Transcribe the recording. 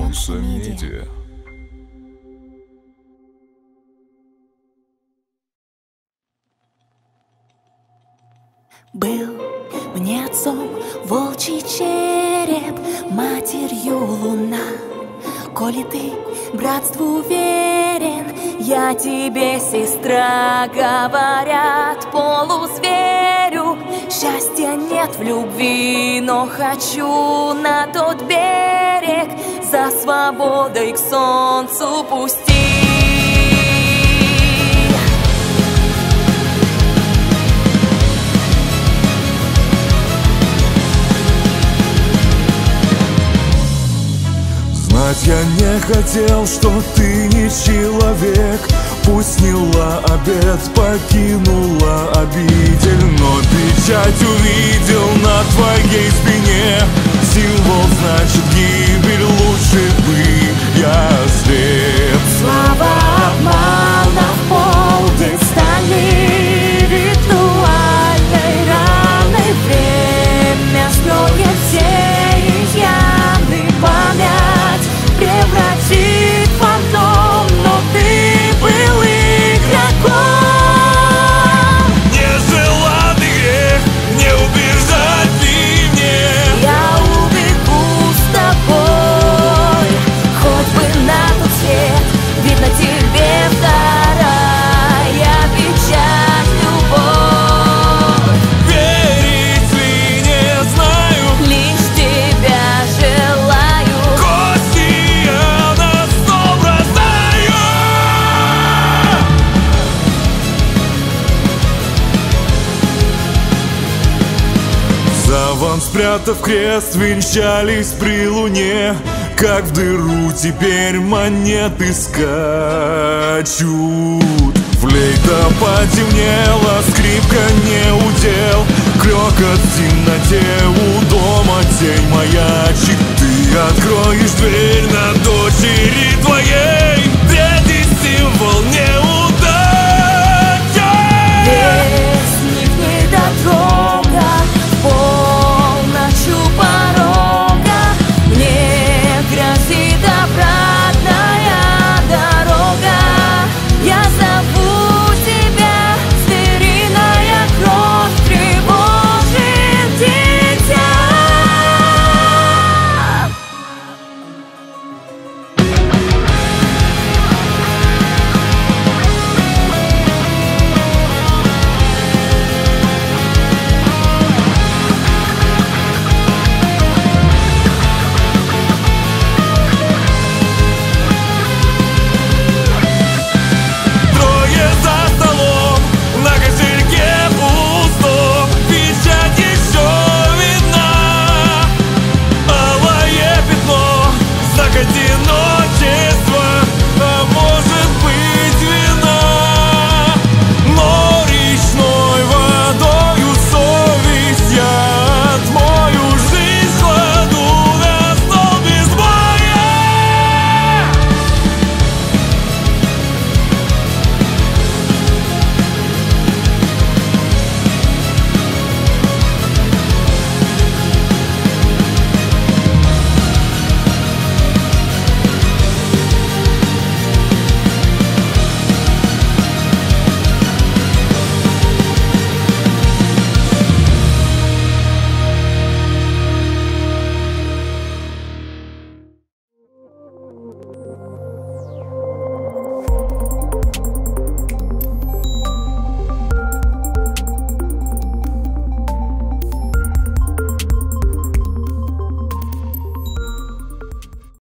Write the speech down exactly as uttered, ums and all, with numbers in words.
Мансомедиа. Был мне отцом волчий череп, матерью луна. Коли ты братству верен, я тебе сестра, говорят, полузверю. Счастья нет в любви, но хочу на тот берег за свободой к солнцу пусти. Знать я не хотел, что ты не человек. Пусть сняла обет, покинула обитель, но печать увидел на твоей спине. Символ значит гибель, лучше бы я слеп. Слава обмана в полдень стали ритуальной раной. Время строит все их яны, память превратит в фантом, но ты был игроком. Нежеланный грех, не убеждать ты мне. Я убегу с тобой, хоть бы на тот свет. Видно, тебе вторая печать любовь. Верить ли не знаю, Лишь тебя желаю. кости я на стол бросаю. За вам спрятав крест, венчались при луне. Как в дыру теперь монеты скачут. Флейта потемнела, скрипка не удел. Клёкот в темноте, у дома тень маячит. Ты откроешь дверь на дочери твоей. Третий символ не